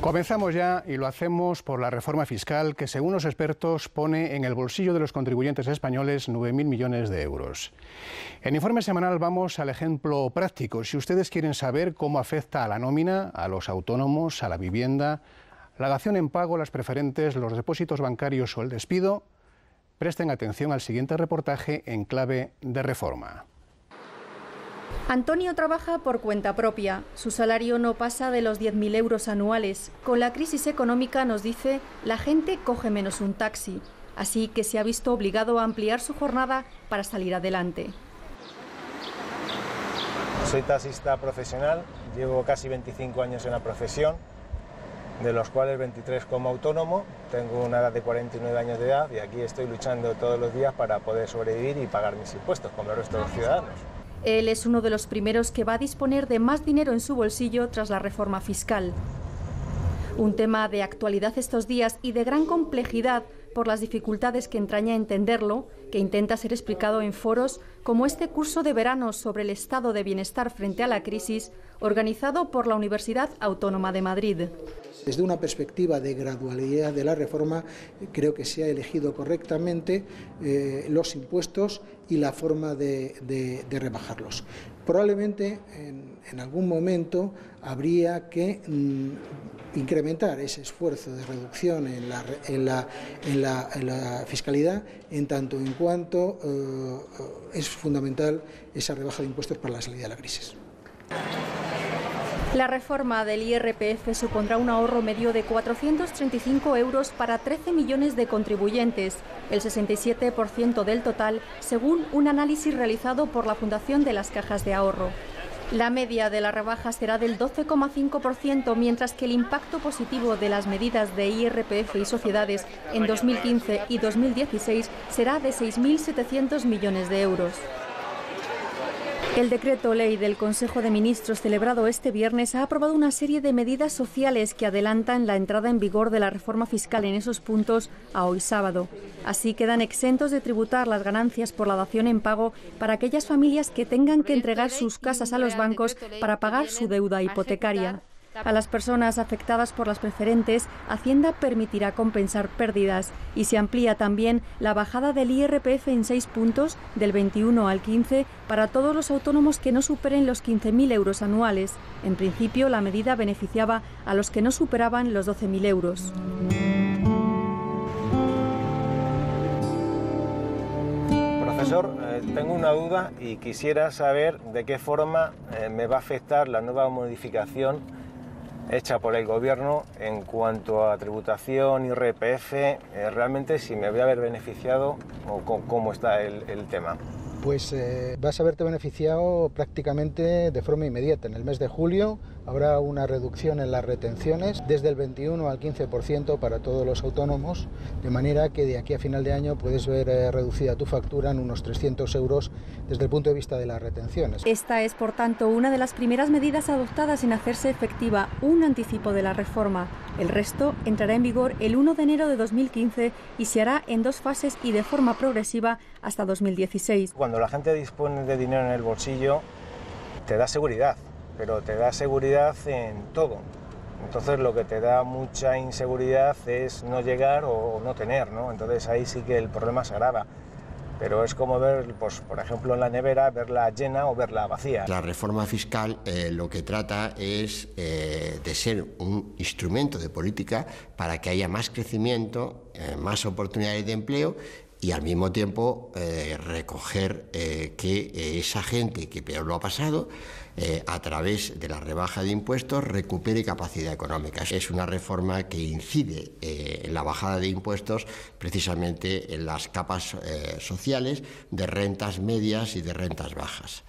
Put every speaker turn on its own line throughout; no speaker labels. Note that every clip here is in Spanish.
Comenzamos ya y lo hacemos por la reforma fiscal que, según los expertos, pone en el bolsillo de los contribuyentes españoles 9.000 millones de euros. En Informe Semanal vamos al ejemplo práctico. Si ustedes quieren saber cómo afecta a la nómina, a los autónomos, a la vivienda, la dación en pago, las preferentes, los depósitos bancarios o el despido, presten atención al siguiente reportaje en clave de reforma.
Antonio trabaja por cuenta propia. Su salario no pasa de los 10.000 euros anuales. Con la crisis económica, nos dice, la gente coge menos un taxi. Así que se ha visto obligado a ampliar su jornada para salir adelante.
Soy taxista profesional, llevo casi 25 años en la profesión, de los cuales 23 como autónomo. Tengo una edad de 49 años de edad y aquí estoy luchando todos los días para poder sobrevivir y pagar mis impuestos como el resto de los ciudadanos.
Él es uno de los primeros que va a disponer de más dinero en su bolsillo tras la reforma fiscal. Un tema de actualidad estos días y de gran complejidad por las dificultades que entraña entenderlo, que intenta ser explicado en foros como este curso de verano sobre el estado de bienestar frente a la crisis, organizado por la Universidad Autónoma de Madrid.
Desde una perspectiva de gradualidad de la reforma, creo que se ha elegido correctamente los impuestos y la forma de rebajarlos. Probablemente en algún momento habría que incrementar ese esfuerzo de reducción en la fiscalidad, en tanto en cuanto es fundamental esa rebaja de impuestos para la salida de la crisis.
La reforma del IRPF supondrá un ahorro medio de 435 euros para 13 millones de contribuyentes, el 67% del total, según un análisis realizado por la Fundación de las Cajas de Ahorro. La media de la rebaja será del 12,5%, mientras que el impacto positivo de las medidas de IRPF y sociedades en 2015 y 2016 será de 6.700 millones de euros. El decreto ley del Consejo de Ministros celebrado este viernes ha aprobado una serie de medidas sociales que adelantan la entrada en vigor de la reforma fiscal en esos puntos a hoy sábado. Así quedan exentos de tributar las ganancias por la dación en pago para aquellas familias que tengan que entregar sus casas a los bancos para pagar su deuda hipotecaria. A las personas afectadas por las preferentes, Hacienda permitirá compensar pérdidas y se amplía también la bajada del IRPF en 6 puntos, del 21 al 15, para todos los autónomos que no superen los 15.000 euros anuales. En principio, la medida beneficiaba a los que no superaban los 12.000 euros.
Profesor, tengo una duda y quisiera saber de qué forma me va a afectar la nueva modificación hecha por el Gobierno en cuanto a tributación, IRPF, realmente si me voy a haber beneficiado o cómo está el tema.
Pues vas a haberte beneficiado prácticamente de forma inmediata. En el mes de julio habrá una reducción en las retenciones desde el 21 al 15% para todos los autónomos, de manera que de aquí a final de año puedes ver reducida tu factura en unos 300 euros desde el punto de vista de las retenciones.
Esta es, por tanto, una de las primeras medidas adoptadas en hacerse efectiva un anticipo de la reforma. El resto entrará en vigor el 1 de enero de 2015 y se hará en 2 fases y de forma progresiva hasta 2016.
Cuando la gente dispone de dinero en el bolsillo, te da seguridad, pero te da seguridad en todo. Entonces lo que te da mucha inseguridad es no llegar o no tener, ¿no? Entonces ahí sí que el problema se agrava. Pero es como ver, pues, por ejemplo, en la nevera, verla llena o verla vacía.
La reforma fiscal lo que trata es de ser un instrumento de política para que haya más crecimiento, más oportunidades de empleo y al mismo tiempo recoger que esa gente que peor lo ha pasado, a través de la rebaja de impuestos, recupere capacidad económica. Es una reforma que incide en la bajada de impuestos precisamente en las capas sociales de rentas medias y de rentas bajas.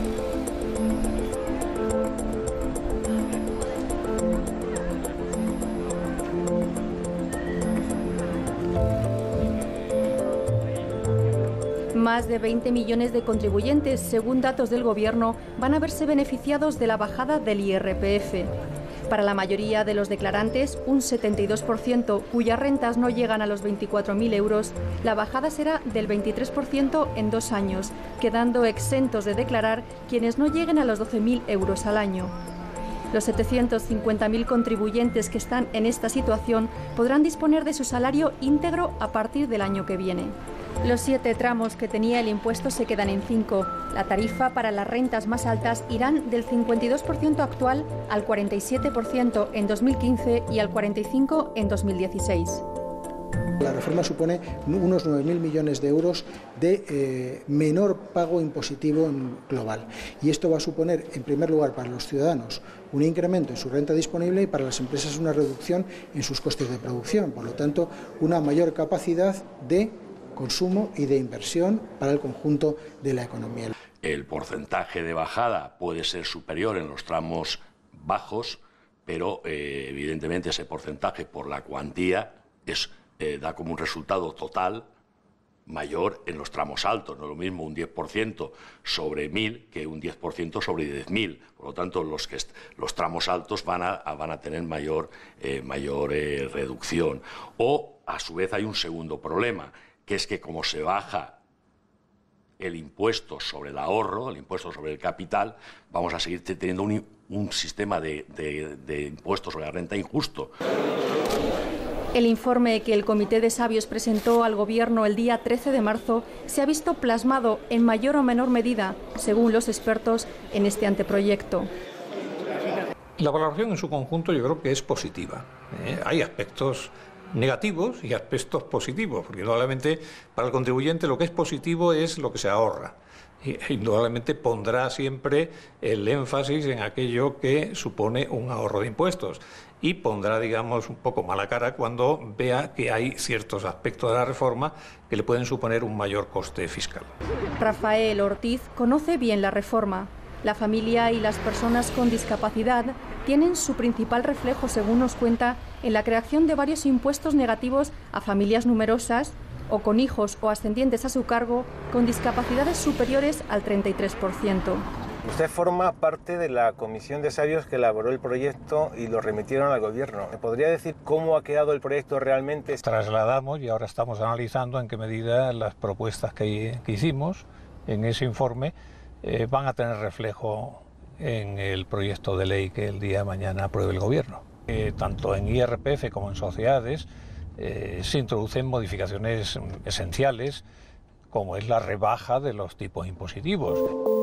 Más de 20 millones de contribuyentes, según datos del Gobierno, van a verse beneficiados de la bajada del IRPF. Para la mayoría de los declarantes, un 72% cuyas rentas no llegan a los 24.000 euros, la bajada será del 23% en 2 años, quedando exentos de declarar quienes no lleguen a los 12.000 euros al año. Los 750.000 contribuyentes que están en esta situación podrán disponer de su salario íntegro a partir del año que viene. Los 7 tramos que tenía el impuesto se quedan en 5. La tarifa para las rentas más altas irán del 52% actual al 47% en 2015 y al 45% en 2016.
La reforma supone unos 9.000 millones de euros de menor pago impositivo global. Y esto va a suponer, en primer lugar, para los ciudadanos un incremento en su renta disponible y para las empresas una reducción en sus costes de producción. Por lo tanto, una mayor capacidad de consumo y de inversión para el conjunto de la economía.
El porcentaje de bajada puede ser superior en los tramos bajos, pero evidentemente ese porcentaje por la cuantía da como un resultado total mayor en los tramos altos. No es lo mismo un 10% sobre 1.000 que un 10% sobre 10.000. Por lo tanto, los tramos altos van a tener mayor reducción. O, a su vez, hay un segundo problema, que es que como se baja el impuesto sobre el ahorro, el impuesto sobre el capital, vamos a seguir teniendo un sistema de impuestos sobre la renta injusto.
El informe que el Comité de Sabios presentó al Gobierno el día 13 de marzo se ha visto plasmado en mayor o menor medida, según los expertos, en este anteproyecto.
La valoración en su conjunto yo creo que es positiva. Hay aspectos negativos y aspectos positivos, porque indudablemente para el contribuyente lo que es positivo es lo que se ahorra. Indudablemente pondrá siempre el énfasis en aquello que supone un ahorro de impuestos y pondrá, digamos, un poco mala cara cuando vea que hay ciertos aspectos de la reforma que le pueden suponer un mayor coste fiscal.
Rafael Ortiz conoce bien la reforma. La familia y las personas con discapacidad tienen su principal reflejo, según nos cuenta, en la creación de varios impuestos negativos a familias numerosas o con hijos o ascendientes a su cargo con discapacidades superiores al 33%.
Usted forma parte de la comisión de sabios que elaboró el proyecto y lo remitieron al Gobierno. ¿Me podría decir cómo ha quedado el proyecto realmente?
Trasladamos y ahora estamos analizando en qué medida las propuestas que hicimos en ese informe van a tener reflejo en el proyecto de ley que el día de mañana apruebe el Gobierno. Tanto en IRPF como en sociedades se introducen modificaciones esenciales, como es la rebaja de los tipos impositivos.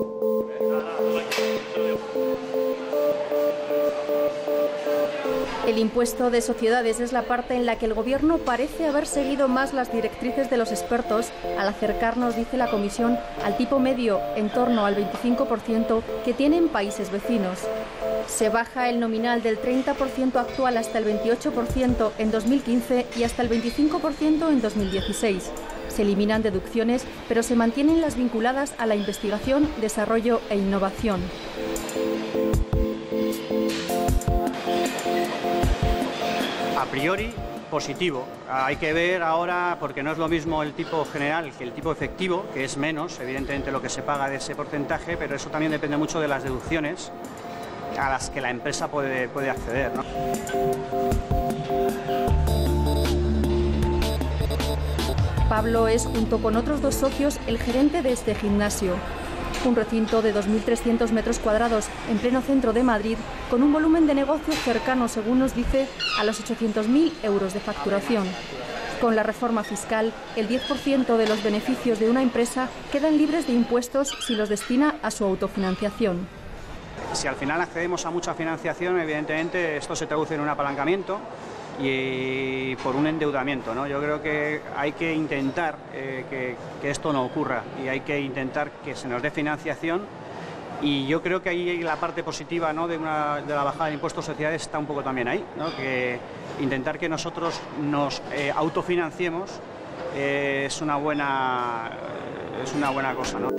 El impuesto de sociedades es la parte en la que el Gobierno parece haber seguido más las directrices de los expertos al acercarnos, dice la Comisión, al tipo medio en torno al 25% que tienen países vecinos. Se baja el nominal del 30% actual hasta el 28% en 2015 y hasta el 25% en 2016. Se eliminan deducciones, pero se mantienen las vinculadas a la investigación, desarrollo e innovación.
A priori, positivo. Hay que ver ahora, porque no es lo mismo el tipo general que el tipo efectivo, que es menos, evidentemente, lo que se paga de ese porcentaje, pero eso también depende mucho de las deducciones a las que la empresa puede acceder, ¿no?
Pablo es, junto con otros 2 socios, el gerente de este gimnasio. Un recinto de 2.300 metros cuadrados en pleno centro de Madrid, con un volumen de negocio cercano, según nos dice, a los 800.000 euros de facturación. Con la reforma fiscal, el 10% de los beneficios de una empresa quedan libres de impuestos si los destina a su autofinanciación.
Si al final accedemos a mucha financiación, evidentemente esto se traduce en un apalancamiento y por un endeudamiento, ¿no? Yo creo que hay que intentar que esto no ocurra y hay que intentar que se nos dé financiación, y yo creo que ahí la parte positiva, ¿no?, de la bajada del impuesto a sociedades está un poco también ahí, ¿no? Que intentar que nosotros nos autofinanciemos es una buena cosa, ¿no?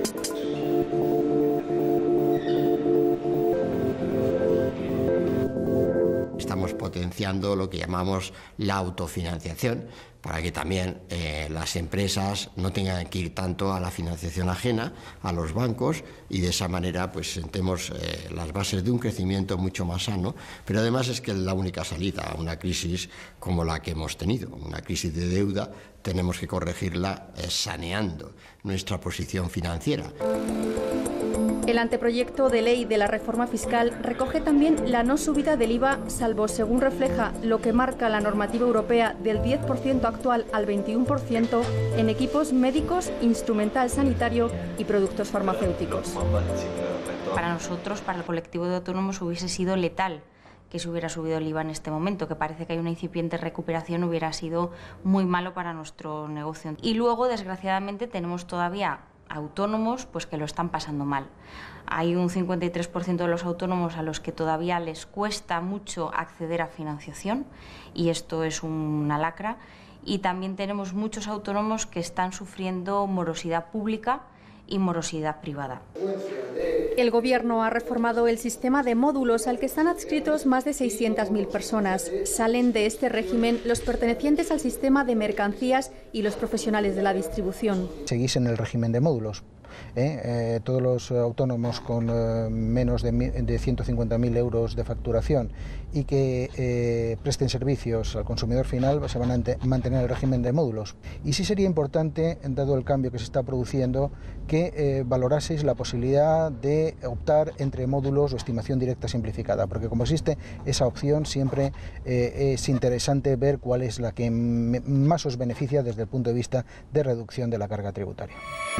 Estamos potenciando lo que llamamos la autofinanciación para que también las empresas no tengan que ir tanto a la financiación ajena, a los bancos, y de esa manera pues sentemos las bases de un crecimiento mucho más sano, pero además es que es la única salida a una crisis como la que hemos tenido, una crisis de deuda. Tenemos que corregirla saneando nuestra posición financiera.
El anteproyecto de ley de la reforma fiscal recoge también la no subida del IVA, salvo según refleja lo que marca la normativa europea del 10% actual al 21% en equipos médicos, instrumental sanitario y productos farmacéuticos.
Para nosotros, para el colectivo de autónomos, hubiese sido letal que se hubiera subido el IVA en este momento, que parece que hay una incipiente recuperación, hubiera sido muy malo para nuestro negocio. Y luego, desgraciadamente, tenemos todavía autónomos pues que lo están pasando mal. Hay un 53% de los autónomos a los que todavía les cuesta mucho acceder a financiación y esto es una lacra. Y también tenemos muchos autónomos que están sufriendo morosidad pública y morosidad privada.
El Gobierno ha reformado el sistema de módulos al que están adscritos más de 600.000 personas. Salen de este régimen los pertenecientes al sistema de mercancías y los profesionales de la distribución.
Seguís en el régimen de módulos. Todos los autónomos con menos de 150.000 euros de facturación y que presten servicios al consumidor final se van a mantener el régimen de módulos. Y sí sería importante, dado el cambio que se está produciendo, que valoraseis la posibilidad de optar entre módulos o estimación directa simplificada, porque como existe esa opción siempre es interesante ver cuál es la que más os beneficia desde el punto de vista de reducción de la carga tributaria.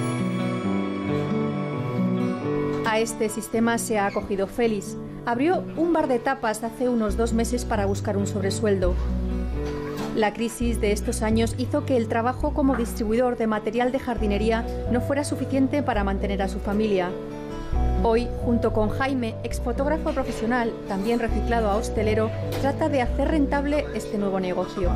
A este sistema se ha acogido Félix. Abrió un bar de tapas hace unos 2 meses para buscar un sobresueldo. La crisis de estos años hizo que el trabajo como distribuidor de material de jardinería no fuera suficiente para mantener a su familia. Hoy, junto con Jaime, exfotógrafo profesional, también reciclado a hostelero, trata de hacer rentable este nuevo negocio.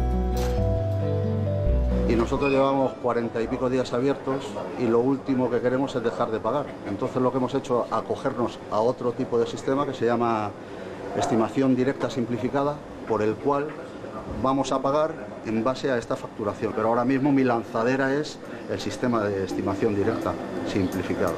Y nosotros llevamos 40 y pico días abiertos y lo último que queremos es dejar de pagar. Entonces lo que hemos hecho es acogernos a otro tipo de sistema que se llama estimación directa simplificada, por el cual vamos a pagar en base a esta facturación. Pero ahora mismo mi lanzadera es el sistema de estimación directa simplificada.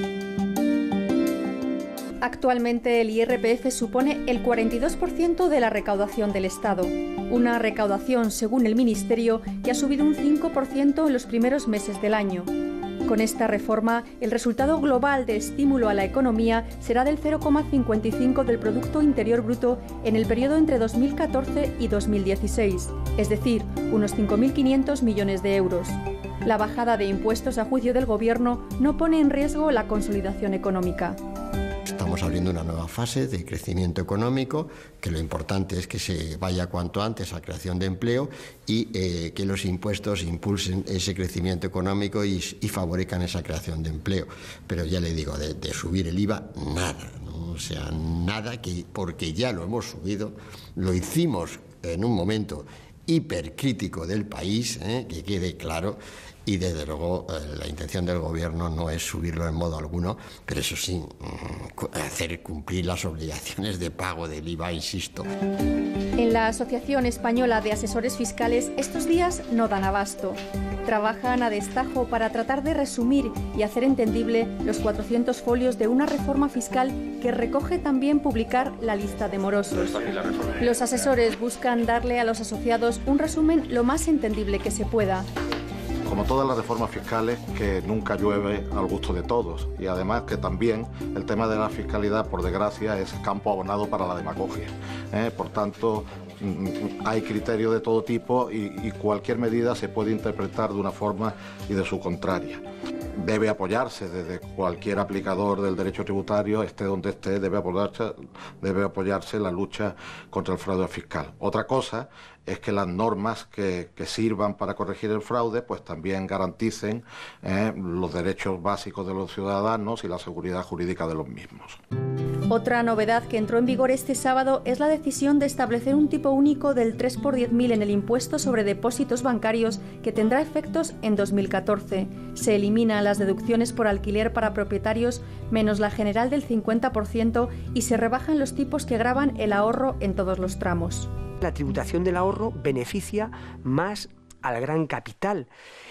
Actualmente el IRPF supone el 42% de la recaudación del Estado. Una recaudación, según el Ministerio, que ha subido un 5% en los primeros meses del año. Con esta reforma, el resultado global de estímulo a la economía será del 0,55 del Producto Interior Bruto en el periodo entre 2014 y 2016, es decir, unos 5.500 millones de euros. La bajada de impuestos a juicio del Gobierno no pone en riesgo la consolidación económica.
Estamos abriendo una nueva fase de crecimiento económico, que lo importante es que se vaya cuanto antes a creación de empleo y que los impuestos impulsen ese crecimiento económico y favorezcan esa creación de empleo. Pero ya le digo, de subir el IVA, nada, ¿no? O sea, nada, porque ya lo hemos subido, lo hicimos en un momento hipercrítico del país, que quede claro. Y desde luego la intención del Gobierno no es subirlo en modo alguno, pero eso sí, hacer cumplir las obligaciones de pago del IVA, insisto.
En la Asociación Española de Asesores Fiscales estos días no dan abasto. Trabajan a destajo para tratar de resumir y hacer entendible los 400 folios de una reforma fiscal que recoge también publicar la lista de morosos. Los asesores buscan darle a los asociados un resumen lo más entendible que se pueda.
Como todas las reformas fiscales, que nunca llueve al gusto de todos, y además que también el tema de la fiscalidad, por desgracia, es campo abonado para la demagogia. Por tanto, hay criterios de todo tipo y cualquier medida se puede interpretar de una forma y de su contraria. Debe apoyarse desde cualquier aplicador del derecho tributario, esté donde esté, debe apoyarse la lucha contra el fraude fiscal. Otra cosa es que las normas que sirvan para corregir el fraude pues también garanticen los derechos básicos de los ciudadanos y la seguridad jurídica de los mismos.
Otra novedad que entró en vigor este sábado es la decisión de establecer un tipo único del 3 por 10.000 en el impuesto sobre depósitos bancarios que tendrá efectos en 2014. Se eliminan las deducciones por alquiler para propietarios menos la general del 50% y se rebajan los tipos que gravan el ahorro en todos los tramos.
La tributación del ahorro beneficia más al gran capital.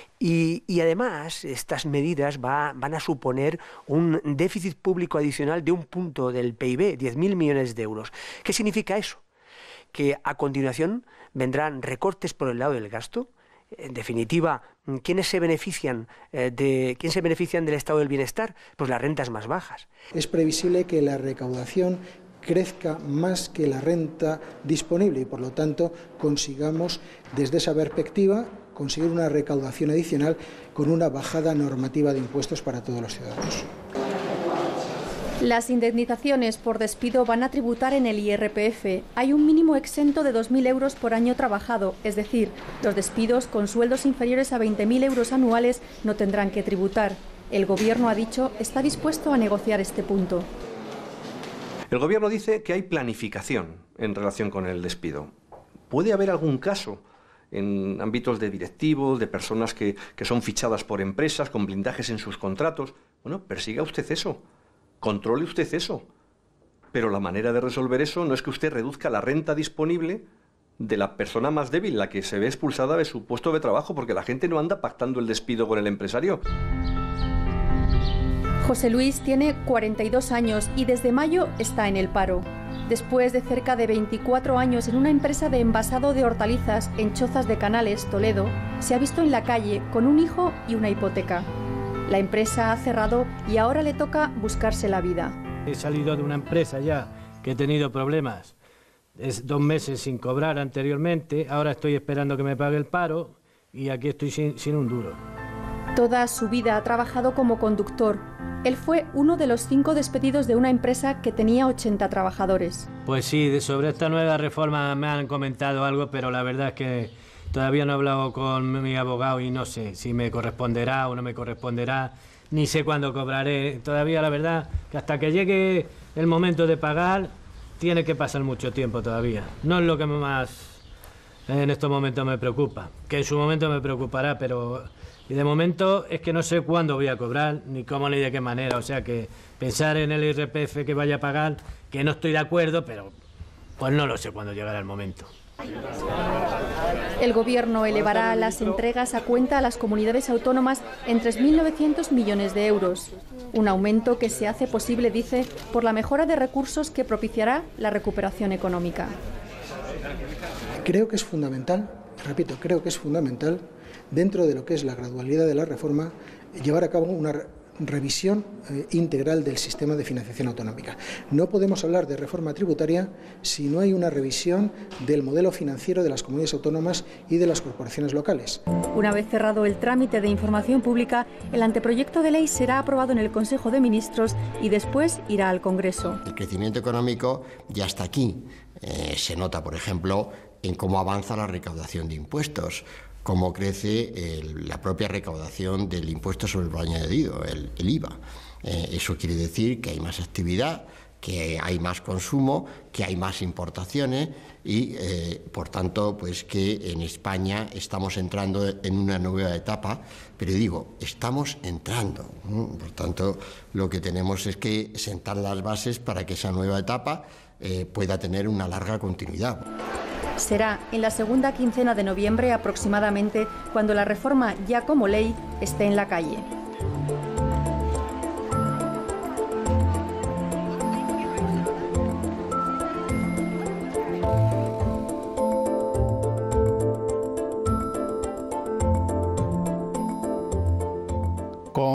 Y además estas medidas van a suponer un déficit público adicional de 1 punto del PIB, 10.000 millones de euros. ¿Qué significa eso? Que a continuación vendrán recortes por el lado del gasto, En definitiva, ¿quiénes se benefician del estado del bienestar? Pues las rentas más bajas.
Es previsible que la recaudación crezca más que la renta disponible y, por lo tanto, consigamos, desde esa perspectiva, conseguir una recaudación adicional con una bajada normativa de impuestos para todos los ciudadanos.
Las indemnizaciones por despido van a tributar en el IRPF. Hay un mínimo exento de 2.000 euros por año trabajado, es decir, los despidos con sueldos inferiores a 20.000 euros anuales no tendrán que tributar. El Gobierno, ha dicho, está dispuesto a negociar este punto.
El Gobierno dice que hay planificación en relación con el despido. ¿Puede haber algún caso en ámbitos de directivos, de personas que son fichadas por empresas con blindajes en sus contratos? Bueno, persiga usted eso. Controle usted eso, pero la manera de resolver eso no es que usted reduzca la renta disponible de la persona más débil, la que se ve expulsada de su puesto de trabajo, porque la gente no anda pactando el despido con el empresario.
José Luis tiene 42 años y desde mayo está en el paro. Después de cerca de 24 años en una empresa de envasado de hortalizas en Chozas de Canales, Toledo, se ha visto en la calle con un hijo y una hipoteca. La empresa ha cerrado y ahora le toca buscarse la vida.
He salido de una empresa ya que he tenido problemas. Es 2 meses sin cobrar anteriormente, ahora estoy esperando que me pague el paro y aquí estoy sin un duro.
Toda su vida ha trabajado como conductor. Él fue uno de los 5 despedidos de una empresa que tenía 80 trabajadores.
Pues sí, sobre esta nueva reforma me han comentado algo, pero la verdad es que todavía no he hablado con mi abogado y no sé si me corresponderá o no me corresponderá, ni sé cuándo cobraré. Todavía la verdad que hasta que llegue el momento de pagar tiene que pasar mucho tiempo todavía. No es lo que más en estos momentos me preocupa, que en su momento me preocupará, pero y de momento es que no sé cuándo voy a cobrar, ni cómo ni de qué manera. O sea que pensar en el IRPF que vaya a pagar, que no estoy de acuerdo, pero pues no lo sé cuándo llegará el momento.
El Gobierno elevará las entregas a cuenta a las comunidades autónomas en 3.900 millones de euros. Un aumento que se hace posible, dice, por la mejora de recursos que propiciará la recuperación económica.
Creo que es fundamental, repito, creo que es fundamental, dentro de lo que es la gradualidad de la reforma, llevar a cabo una revisión integral del sistema de financiación autonómica. No podemos hablar de reforma tributaria si no hay una revisión del modelo financiero de las comunidades autónomas y de las corporaciones locales.
Una vez cerrado el trámite de información pública, el anteproyecto de ley será aprobado en el Consejo de Ministros y después irá al Congreso.
El crecimiento económico ya está aquí. Se nota, por ejemplo, en cómo avanza la recaudación de impuestos, cómo crece la propia recaudación del impuesto sobre el valor añadido, el IVA. Eso quiere decir que hay más actividad, que hay más consumo, que hay más importaciones y, por tanto, pues que en España estamos entrando en una nueva etapa, pero digo, estamos entrando. Por tanto, lo que tenemos es que sentar las bases para que esa nueva etapa pueda tener una larga continuidad.
Será en la segunda quincena de noviembre aproximadamente cuando la reforma ya como ley esté en la calle.